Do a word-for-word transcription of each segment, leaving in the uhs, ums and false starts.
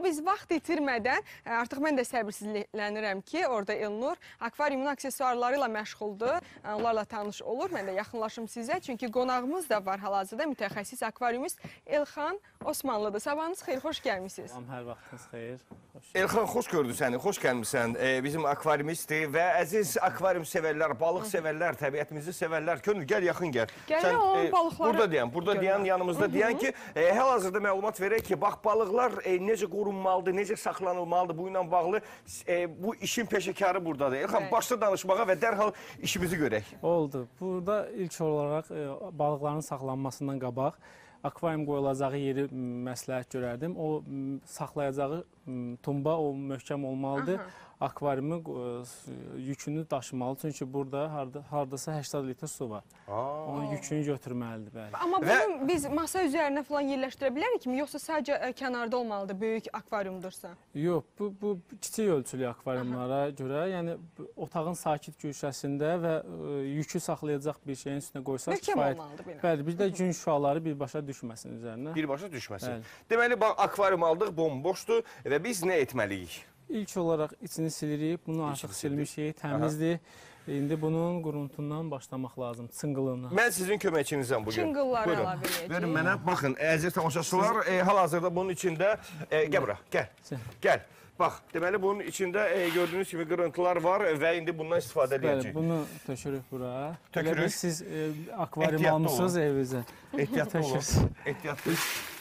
Biz vaxt itirmədən, artıq mən də səbirsizlənirəm ki, orada Elnur akvariumun aksesuarları ilə məşğuldur. Onlarla tanış olur. Mən də yaxınlaşım sizə. Çünki qonağımız da var hal-hazırda. Mütəxəssis akvariumist Elxan Osmanlıdır. Sabahınız xeyir, xoş gəlmişsiniz. Tamam, hər vaxtınız xeyir. Elxan, xoş gördük səni, xoş gəlmişsən. Ee, bizim akvariumistdir və əziz akvarium sevərlər, balıq sevərlər, təbiətimizi sevərlər. Könül, gəl, yaxın gəl. Gəl, o e, balıqları... Burada deyən, burada deyən, yanımızda deyən ki, e, hal-hazırda məlumat verək ki, bax, balıqlar e, necə qorunmalıdır, necə saxlanılmalıdır, bu ilə bağlı e, bu işin peşəkarı buradadır. Elxan, evet. Başla danışmağa və dərhal işimizi görək. Oldu. Burada ilk olaraq e, balıqların saxlanmasından qabaq akvarium qoyulacağı yeri məsləhət görərdim. O saxlayacağı tumba o möhkəm olmalıdır. Aha. Akvariumu yükünü daşımalı. Çünki burada harda, hardasa səksən litr su var. Aa. Onun yükünü götürməlidir. Bəli. Amma bunu və... biz masa üzərinə falan yerləşdirə bilərik mi? Yoxsa sadəcə kənarda olmalıdır, böyük akvariumdursa? Yox, bu, bu kiçik ölçülü akvariumlara Aha. görə, yəni otağın sakit güşəsində və ə, yükü saxlayacaq bir şeyin üstünə qoysaq kifayət. Möhkəm olmalıdır belə. Bəli, bir də gün şüaları birbaşa düşməsin üzərinə. Birbaşa düşməsin. Bəli. Deməli, bax, akvarium aldıq, bomboşdur və biz nə etməliyik? İlk olaraq içini silirik, bunu artıq silmişik, təmizdir. Aha. İndi bunun quruntundan başlamaq lazım, çıngılından. Mən sizin köməkçinizəm bugün. Çıngılları əlavə edəcəyik. Verin mənə, baxın, əziz tamaşaçılar, Siz... e, hal-hazırda bunun içində, e, gəl bura, gəl, gəl. Bax, deməli, bunun içində e, gördüyünüz kimi qırıntılar var və indi bundan istifadə edəcəyik. Bəli, bunu tökürük bura. Tökürük. Siz e, akvarium almışsınız evinizə. Ehtiyatlı olun, ehtiyatlı.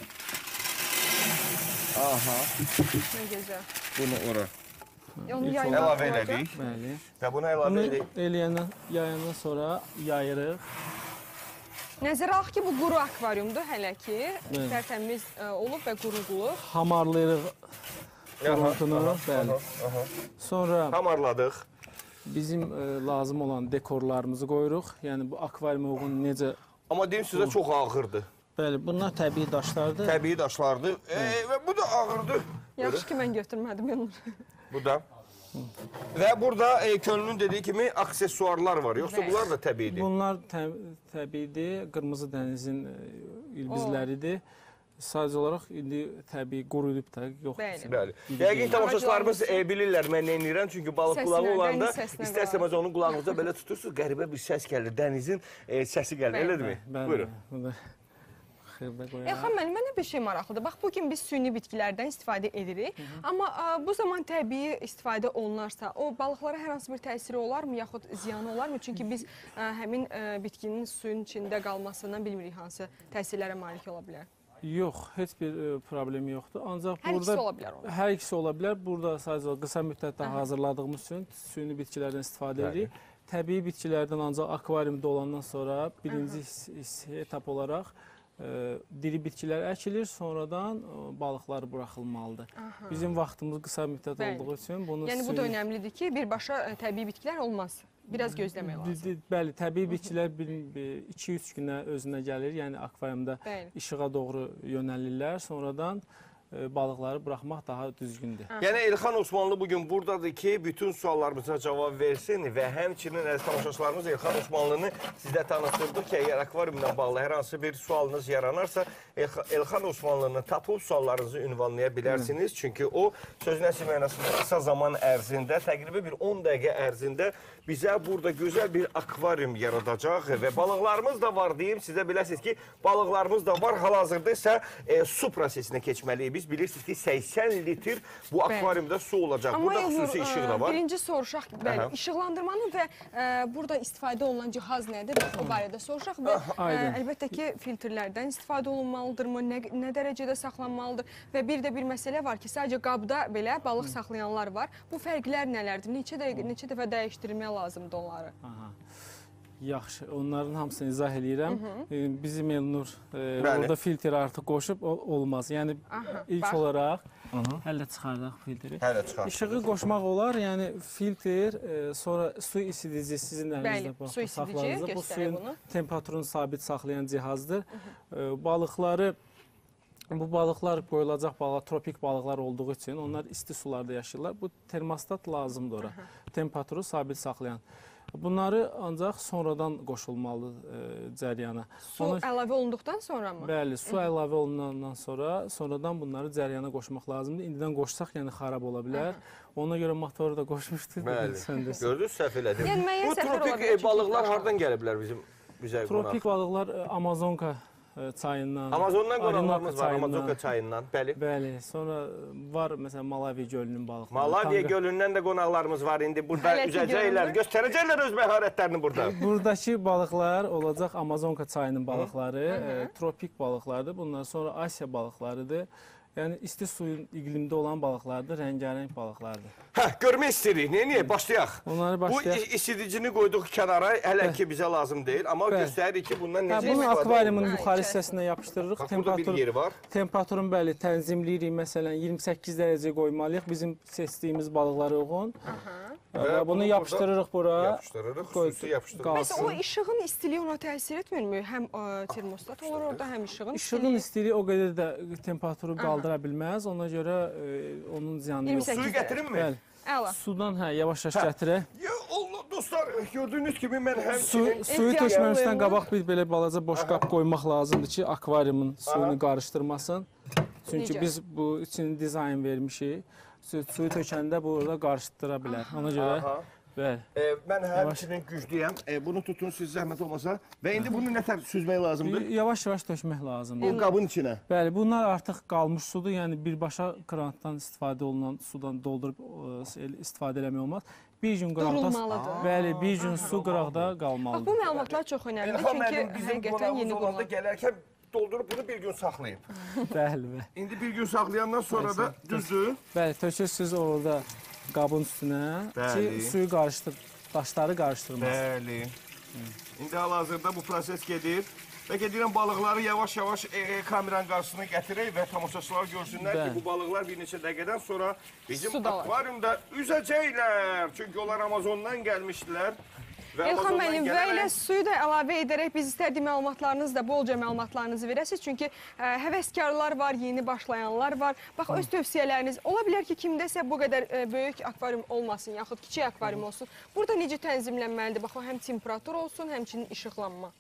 Aha. Ne gözəl. Bunu ora. Onu əlavə elədik. Bəli. Və bunu əlavə elədik. Bunu eləyəndən, yayandan sonra yayırıq. Nəzərə alaq ki, bu quru akvariumdur hələ ki. Tərtəmiz olub və qurudulub. Hamarlayırıq quruntunu. Bəli. Sonra hamarladıq. Bizim e, lazım olan dekorlarımızı qoyuruq. Yəni bu akvariuma uyğun necə... Amma deyim sizə çox ağırdır. Bəli, bunlar təbii daşlardır. Təbii daşlardır e, və bu da ağırdır. Yaxşı ki, mən götürmədim. Bu da. Və burada e, Könlünün dediyi kimi aksesuarlar var. Yoxsa bunlar da təbiidir? Bunlar tə təbiidir. Qırmızı dənizin e, ilbizləridir. Sadəcə olaraq indi təbii quruyub da yoxdur. Bəli. Yəqin tamaşaçılarımız e, bilirlər mən nə edirəm. Çünki balıq qulağı olanda istərsəməz onun qulağınıza belə tutursunuz. Qəribə bir səs gəlir. Dənizin e, səsi gəlir. Elədirmi? Buyurun. Elxan müəllim, mənə bir şey maraqlıdır. Bax, bugün biz süni bitkilərdən istifadə edirik. Hı -hı. Amma a, bu zaman təbii istifadə olunarsa, o balıqlara hər hansı bir təsiri olarmı, yaxud ziyanı olarmı? Çünki biz a, həmin a, bitkinin suyun içində qalmasından bilmirik hansı təsirlərə malik ola bilər. Yox, heç bir e, problemi yoxdur. Ancaq hər burada ikisi ola bilər. Olur. Hər ikisi ola bilər. Burada sadəcə qısa müddətdə Aha. hazırladığımız üçün süni bitkilərdən istifadə edirik. Təbii bitkilərdən ancaq akvariumda olandan sonra birinci etap olaraq e, diri bitkilər əkilir, sonradan e, balıqlar buraxılmalıdır. Aha. Bizim vaxtımız qısa müddət Bəli. olduğu üçün bunu... Yəni bu da önəmlidir ki, birbaşa e, təbii bitkilər olmaz. Biraz gözləmək lazım. Bəli, təbii bitkilər iki üç günə özünə gəlir, yəni akvariumda Bəli. işığa doğru yönəlirlər, sonradan e, balıqları buraxmaq daha düzgündür. Aha. Yəni Elxan Osmanlı bugün buradadır ki, bütün suallarımıza cavab versin və həmçinin əziz tamaşaçılarımız Elxan Osmanlını sizlə tanışdırdı ki, əgər akvariumla bağlı hər hansı bir sualınız yaranarsa, Elxan Osmanlını tapıb suallarınızı ünvanlaya bilərsiniz. Hı. Çünki o söz nəsil mənasında qısa zaman ərzində, təqribə bir on dəqiqə ərzində bizə burada gözəl bir akvarium yaradacaq və balıqlarımız da var deyim. Sizə biləsiniz ki, balıqlarımız da var. Hal-hazırda isə e, su prosesinə keçməliyik. Biz bilirsiniz ki, səksən litr bu akvariumda su olacaq. Amma burada xüsusi işıq da var. Birinci soruşaq, bəli, işıqlandırmanın və e, burada istifadə olunan cihaz nədir? O barədə soruşaq və e, əlbəttə ki, filtrlərdən istifadə olunmalıdırmı? Nə, nə dərəcədə saxlanmalıdır? Və bir də bir məsələ var ki, sadəcə qabda belə balıq Hı. saxlayanlar var. Bu fərqlər nələrdir? Neçə, dəqiqə, neçə dəfə dəyişdirilmək lazımdır onları? Aha. Yaxşı, onların hamısını izah edirəm. Hı -hı. Bizim Elnur e, orada filtr artıq qoşub olmaz. Yəni Aha, ilk bax. olaraq Hı -hı. hələ çıxardaq filtri. Hələ çıxardaq. İşığı qoşmaq olar, yəni filtr, e, sonra su isidici sizin əlinizdə su isidici, bu suyun bunu. temperaturunu sabit saxlayan cihazdır. Hı -hı. E, balıqları Bu balıqlar qoyulacaq balıqlar, tropik balıqlar olduğu üçün onlar isti sularda yaşayırlar. Bu termostat lazımdır ora. Aha. Temperaturu sabit saxlayan. Bunları ancaq sonradan qoşulmalıdır e, cəryana. Su Ona... əlavə olunduqdan sonra mı? Bəli, su əlavə olunandan sonra, sonradan bunları cəryana qoşmaq lazımdır. İndidən qoşsaq, yəni xarab ola bilər. Ona görə motoru da qoşmuşdur. Bəli, gördünüz, səhv elədim. Yəni, bu tropik balıqlar hardan gəliblər bizim bizə qonaq? Tropik balıqlar Amazonka çayından. Amazondan qonaqlarımız var, Amazonka çayından, bəli. Bəli, sonra var məsələn Malavi gölünün balıqları. Malavi gölündən də qonaqlarımız var, indi burada üzəcəklər, göstərəcəklər öz məharətlərini burada. Buradakı balıqlar olacaq Amazonka çayının balıqları, e, tropik balıqlardır. Bundan sonra Asiya balıqlarıdır. Yəni isti suyun iqlimdə olan balıqlardır, rəngarəng balıqlardır. Hə, görmək istəyirik. Niyə? Başlayaq. Onları başlayaq. Bu isidicini qoyduq kənara, hələ ki bizə lazım deyil, amma göstəririk ki, bundan necə istifadə edilir. Bunu akvariumun yuxarı hissəsinə yapışdırırıq. Burada bir yeri var. Temperaturun bəli tənzimləyirik. Məsələn, iyirmi səkkiz dərəcə qoymalıyıq bizim seçdiyimiz balıqlara uyğun. Və bunu yapışdırırıq bura. Yapışdırırıq, süsü yapışdırırıq. Məsələn, o işığın istiliyi ona təsir etmirmi? Həm termostat olur orada, həm işığın istiliyi. İşığın istiliyi o qədər də temperaturu qaldıra bilməz. Ona görə onun ziyanı yoxdur. Suyu gətirin mi? Bəli. Əla. Sudan hə, yavaş-yavaş gətirək. Allah, dostlar, gördüyünüz kimi mən həmçinin... Suyu tökməmişdən qabaq bir belə balaca boş qap qoymaq lazımdır ki, akvariumun suyunu qarışdırmasın. Çünki biz bu için dizayn vermişik. Suyu tökəndə burada qarışdıra bilər. Ona görə, bəli. Mən həmçinin güclüyəm. Bunu tutun, siz zəhmət olmasa. Və indi bunu nətər süzmək lazımdır? Yavaş-yavaş tökmək lazımdır. O qabın içinə? Bəli, bunlar artıq qalmış sudur. Yəni, birbaşa krantdan istifadə olunan sudan doldurub istifadə eləmək olmaz. Bir gün qıraqda, bəli, bir gün su qıraqda qalmalıdır. Bu məlumatlar çox önəmlidir. Çünki həqiqətən yeni qurulanda gələrkən doldurub bunu bir gün saxlayıb. Bəli, bəli. İndi bir gün saxlayandan sonra da düzdür. Bəli, tökürsünüz orada qabın üstünə ki, suyu qarışdır, daşları qarışdırmaz. Bəli. İndi hal-hazırda bu proses gedir. Və gedirəm balıqları yavaş-yavaş kameranın qarşısına gətirək və tamaşaçılar görsünlər ki, bu balıqlar bir neçə dəqiqədən sonra bizim akvariumda üzəcəklər. Çünki onlar Amazondan gəlmişdilər. Elxan müəllim, və elə suyu da əlavə edərək biz istərdik məlumatlarınızı da, bolca məlumatlarınızı verəsiniz. Çünki həvəskarlar var, yeni başlayanlar var. Bax, öz tövsiyələriniz ola bilər ki, kimdəsə bu qədər böyük akvarium olmasın, yaxud kiçik akvarium olsun. Burada necə tənzimlənməlidir? Bax, həm temperatur olsun, həmçinin işıqlanma.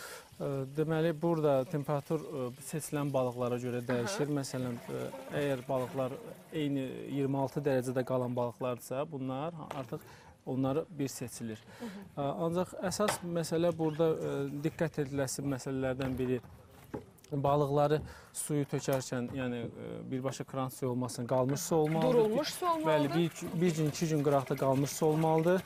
Deməli, burada temperatur seçilən balıqlara görə dəyişir. Məsələn, əgər balıqlar eyni iyirmi altı dərəcədə qalan balıqlardırsa, bunlar artıq onları bir seçilir. Ancaq əsas məsələ burada diqqət ediləsi məsələlərdən biri balıqları suyu tökərkən, yəni birbaşa krant suyu olmasın, qalmış su olmalıdır. Durulmuş su olmalıdır. Bəli, bir gün, iki gün qıraqda qalmış su olmalıdır.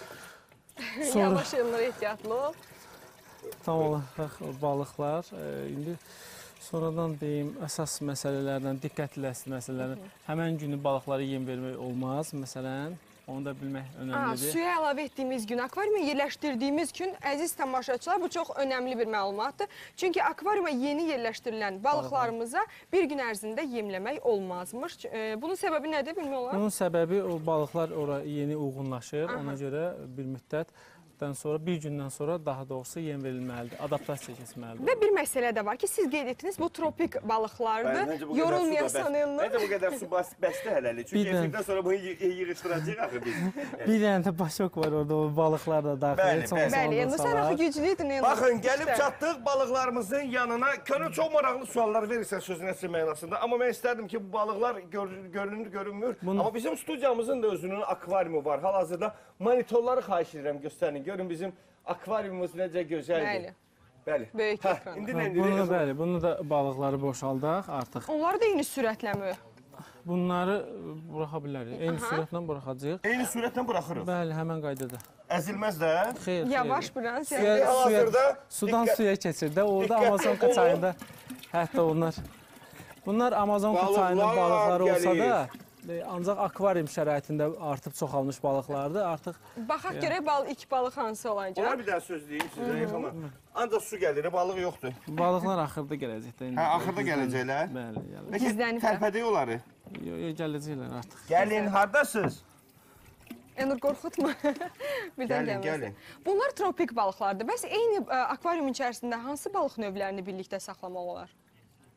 Yavaş yanlara ehtiyatlı ol. Tam olaraq balıqlar, indi sonradan deyim, əsas məsələlərdən, diqqət ediləsi məsələlərdən, həmən günü balıqlara yem vermək olmaz, məsələn. Onu da bilmək önəmlidir. Suya əlavə etdiyimiz gün, akvariuma yerləşdirdiyimiz gün, əziz tamaşaçılar, bu çox önəmli bir məlumatdır. Çünki akvariuma yeni yerləşdirilən balıqlarımıza bir gün ərzində yemləmək olmazmış. Bunun səbəbi nədir, bilmək olar? Bunun səbəbi o balıqlar ora yeni uyğunlaşır. Ona görə bir müddət sonra, bir gündən sonra daha doğrusu yem verilməlidir, adaptasiya keçməlidir. Və bir məsələ də var ki, siz qeyd etdiniz, bu tropik balıqlardır, yorulmayasan yanlar. Məncə bu qədər su bəsdir hələli, çünki efirdən sonra bunu yığışdıracaq axı biz. Bir dənə də başok var orada, o balıqlar da daxil. Bəli, yəni sən axı güclüydün. Baxın, gəlib çatdıq balıqlarımızın yanına. Könül çox maraqlı suallar verirsən sözün əsl mənasında. Amma mən istərdim ki, bu balıqlar görünür, görünmür. Amma bizim studiyamızın da özünün akvariumu var. Hal-hazırda monitorları xahiş edirəm göstərin. Görün bizim akvariumumuz necə gözəldir. Bəli. Böyük ekran. Bunu, bəli, bunu da balıqları boşaldaq artıq. Onları da eyni sürətləmi? Bunları buraxa bilərik. Eyni sürətlə buraxacaq. Eyni sürətlə buraxırıq. Bəli, həmən qaydada. Əzilməz də. Xeyr, yavaş biraz. Sudan suya keçir də. Orada Amazonka çayında hətta onlar. Bunlar Amazonka çayının balıqları olsa da, ancaq akvarium şəraitində artıq çoxalmış balıqlardır. Artıq baxaq görək ilk balıq hansı olacaq. Ona bir daha söz deyim sizə yaxına. Ancaq su gəlir, balıq yoxdur. Balıqlar axırda gələcəkdə. Hə, axırda gələcəklər. Bəli, gələcək. Peki tərpədik onları? Yox, gələcəklər artıq. Gəlin, hardasınız? Enur, qorxutma. Birdən gəlməsin. Bunlar tropik balıqlardır. Bəs eyni akvarium içərisində hansı balıq növlərini birlikdə saxlamaq olar?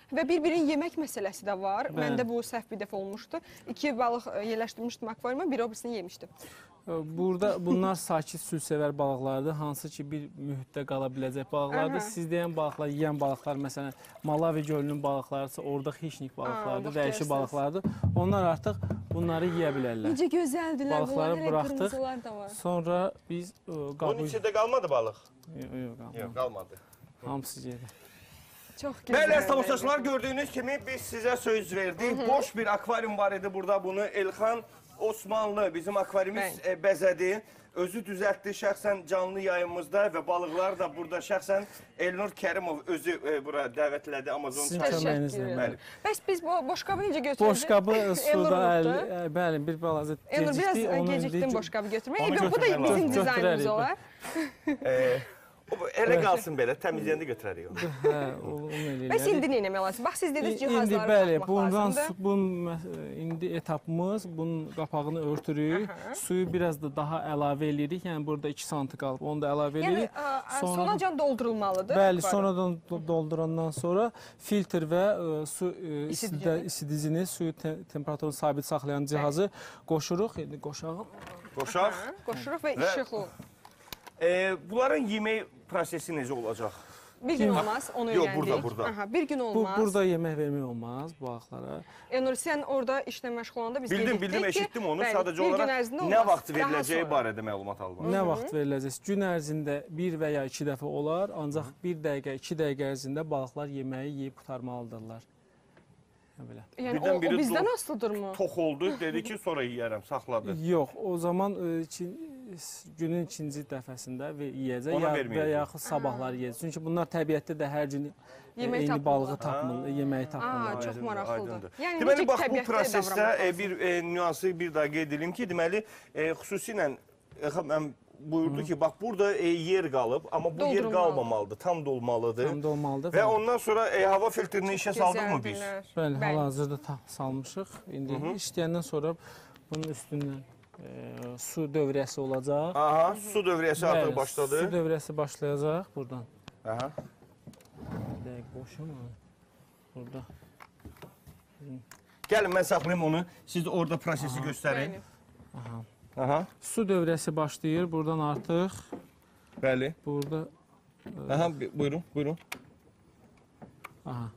və bir-birinin yemək məsələsi də var. Bəli. Məndə bu səhv bir dəfə olmuşdu. İki balıq e, yerləşdirmişdim akvariuma, biri o birisini yemişdim. Burada bunlar sakit sülsevər balıqlardır, hansı ki bir mühitdə qala biləcək balıqlardır. Aha. Siz deyən balıqlar, yeyən balıqlar, məsələn, Malavi gölünün balıqlarısa orada xişnik balıqlardır, bax dəyişik görürsünüz. balıqlardır. Onlar artıq bunları yeyə bilərlər. Necə gözəldilər, Balıqları bunlar hələ buraxdıq. qırmızılar da var. Sonra biz e, Bunun qabı... içində qalmadı balıq? Yox, yox, qalmadı. Yox, qalmadı. Hamısı gedir. Çox Bəli, gözəl. əziz tamaşaçılar, gördüyünüz kimi biz sizə söz verdik. Boş bir akvaryum var idi burada. Bunu Elxan Osmanlı bizim akvaryumist e, bəzədi. Özü düzəltdi şəxsən canlı yayımızda və balıqlar da burada şəxsən Elnur Kərimov özü e, bura dəvət elədi Amazon Sizin çayı. köməyinizlə. Təşəkkür Bəli. ederim. Bəs biz bu boşqabı necə götürəcəyik? Boşqabı suda, əl, Elnur ə, bəli, bir balaca Elnur, biraz gecikdi. e, onu gecikdim indi- boşqabı götürməyə. Onu Bu da götürmək bizim lazım. dizaynımız Götürərik. olar. E, o, elə qalsın belə, təmizləyəndə götürərik onu. Hə, onu eləyək. Bəs indi nə etmək lazım? Bax siz dediniz İndi cihazları bəli, baxmaq bundan lazımdır. su, bunun indi etapımız, bunun qapağını örtürük. Suyu biraz da daha əlavə eləyirik. Yəni burada iki santi qalıb, onu da əlavə Yəni eləyirik. ə, Sonra- sonacan doldurulmalıdır. Bəli, akvarium. sonradan do- doldurandan sonra filtr və ə, su ə, İsidici. isidə, isidicini, suyu te temperaturunu sabit saxlayan cihazı qoşuruq. İndi qoşağım. Qoşaq. Hə, qoşuruq və Və- işıqlı. E, bunların yemək prosesi necə olacaq? Bir gün olmaz, onu Yox, öyrəndik. burada, burada. Aha, bir gün Bu olmaz. burada yemək vermək olmaz bu balıqlara. Elnur, sən orada işlə məşğul olanda biz Bildim, qeyd bildim, etdik ki, eşitdim onu. bəli, Sadəcə bir gün olaraq ərzində nə olmaz, vaxt daha veriləcəyi sonra. barədə məlumat almaq. Nə vaxt veriləcək? Gün ərzində bir və ya iki dəfə olar, ancaq bir dəqiqə, iki dəqiqə ərzində balıqlar yeməyi yeyib qurtarmalıdırlar. Belə. Yəni Birdən o, biri o bizdən do- asılıdırmı? Tox oldu, dedi ki, sonra yeyərəm, saxladı. Yox, o zaman e, iki- günün ikinci dəfəsində və yeyəcək Ona ya, verməyəcək. və yaxud sabahlar yeyəcək. Çünki bunlar təbiətdə də hər gün e, Yemək eyni tapmırlar. balığı tapmır, yeməyi Aa, tapmırlar. çox Aydındır, maraqlıdır. aydındır. Yəni Deməli, necə bax bu təbiətdə prosesdə davranmaq e, lazım? bir e, nüansı bir daha qeyd edim ki, deməli, e, xüsusilə e, mən buyurdu ki, bax burada e, yer qalıb, amma bu yer Doldurulmalı. qalmamalıdır, tam dolmalıdır. Tam da olmalıdır. Və ondan sonra e, hava filtrini işə saldıq mı biz? Gözəldilər. Bəli, Bəli. hal-hazırda ta- salmışıq. İndi işləyəndən sonra bunun üstündən e, su dövrəsi olacaq. Aha, su dövriyəsi Bəli, artıq başladı. Su dövrəsi başlayacaq buradan. Aha. Bir dəqiqə boşum. Burada. Gəlin, mən saxlayım onu. Siz orada prosesi göstərin. Bəli. Aha, Su dövrəsi başlayır. Buradan artıq bəli. burada Aha, bi- buyurun, buyurun. aha.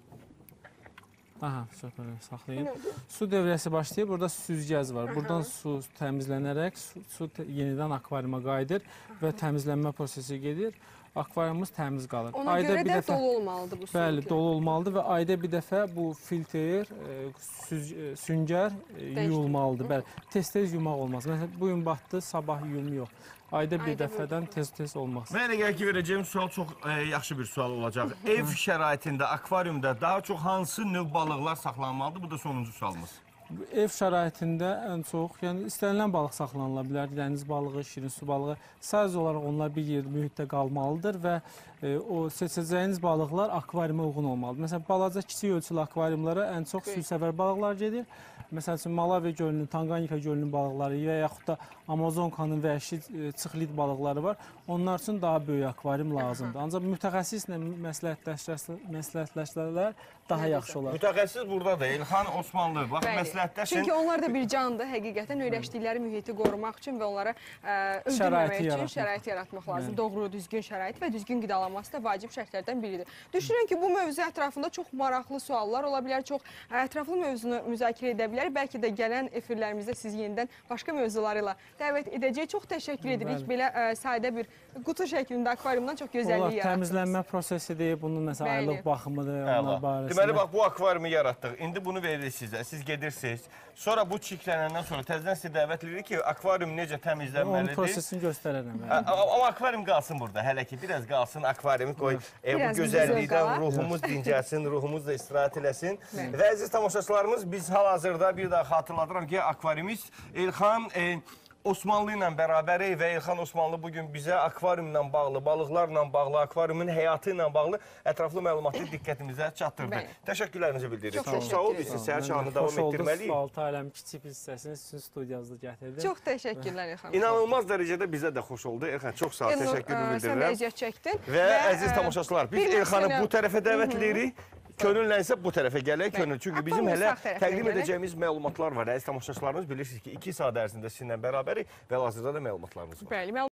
Aha, söhbətləri saxlayın. Su dövrəsi başlayır. Burada süzgəc var. Buradan su təmizlənərək su, su te- yenidən akvariuma qayıdır və təmizlənmə prosesi gedir. Akvariumumuz təmiz qalır. Ona görə də dolu olmalıdır bu su. Bəli, dolu olmalıdır və ayda bir dəfə bu filtr, e, süz, e, süngər e, yuyulmalıdır. Bəli, tez-tez yumaq olmaz. Məsələn, bu gün batdı, sabah yum yox. Ayda bir Ayda bir dəfədən tez-tez olmaz. Mənə gəlir ki, verəcəyim sual çox e, yaxşı bir sual olacaq. Ev şəraitində, akvaryumda daha çox hansı növ balıqlar saxlanmalıdır? Bu da sonuncu sualımız. Ev şəraitində ən çox, yəni istənilən balıq saxlanıla bilər. Dəniz balığı, şirin su balığı. Sadəcə olaraq onlar bir yer mühitdə qalmalıdır və e, o seçəcəyiniz balıqlar akvariuma uyğun olmalıdır. Məsələn, balaca kiçik ölçülü akvariumlara ən çox sülsəvər balıqlar gedir. Məsəl üçün Malavi gölünün, Tanqanyika gölünün balıqları və yaxud da Amazonkanın vəhşi e, çıxlit balıqları var. Onlar üçün daha böyük akvarium lazımdır. Ancaq mütəxəssislə məsləhətləşdirlər daha yaxşı olar. Mütəxəssis buradadır. Elxan Osmanlı. Bax, Bəli. məsləhətləşin. Çünki onlar da bir candır. Həqiqətən öyrəşdikləri mühiti qorumaq üçün və onlara ə, öldürməmək Şəraiti üçün yaratmaq. şərait yaratmaq lazım. Doğru, düzgün şərait və düzgün qidalanması da vacib şərtlərdən biridir. Düşünürəm ki, bu mövzu ətrafında çox maraqlı suallar ola bilər, çox ətraflı mövzunu müzakirə edə bilər. Bəlkə də gələn efirlərimizdə sizi yenidən başqa mövzularıyla dəvət edəcək. Çox təşəkkür edirik. Belə ə, sadə bir qutu şəklində akvariumdan çox Onlar gözəllik yaratdınız. təmizlənmə prosesidir, bunun məsələn Bəli. aylıq baxımıdır, Əla. onlar barəsində. Deməli, bax, bu akvariumu yaratdıq. İndi bunu veririk sizə. Siz gedirsiniz. Sonra bu çiklənəndən sonra təzədən sizi dəvət edirik ki, akvarium necə Onun təmizlənməlidir. prosesini göstərərəm. A- a- Amma akvarium qalsın burada. Hələ ki, biraz qalsın akvariumu qoy. E, bu Biraz bizi zövq gözəllikdən alar. ruhumuz dincəlsin, ruhumuz da istirahət eləsin. Bəli. Və əziz tamaşaçılarımız, biz hal-hazırda bir daha xatırladıram ki, akvariumist Elxan e, Osmanlı ilə bərabərik və Elxan Osmanlı bugün bizə akvariumla bağlı, balıqlarla bağlı, akvariumun həyatı ilə bağlı ətraflı məlumatı diqqətimizə çatdırdı. Bəli. Təşəkkürlərinizi bildiririk. Çox Çox sağ ol. təşəkkür Biz edirəm. səhər çağını davam etdirməliyik. Sualtı aləmin kiçik bir hissəsini sizin studiyazda gətirdim. Çox təşəkkürlər Elxan. İnanılmaz dərəcədə bizə də xoş oldu. Elxan, çox sağ ol. Elnur, Təşəkkürümü ə, Sən bildirirəm. əziyyət çəkdin. Və əziz ə, tamaşaçılar, biz bir Elxanı məsələ- bu tərəfə dəvət edirik. könüllənsə bu tərəfə gələk, könül. Çünki bizim Apar hələ sağ tərəfə təqdim gələk. edəcəyimiz məlumatlar var. Əziz tamaşaçılarımız bilirsiniz ki, iki saat ərzində sizinlə bərabərik və hazırda da məlumatlarımız var. Bəli,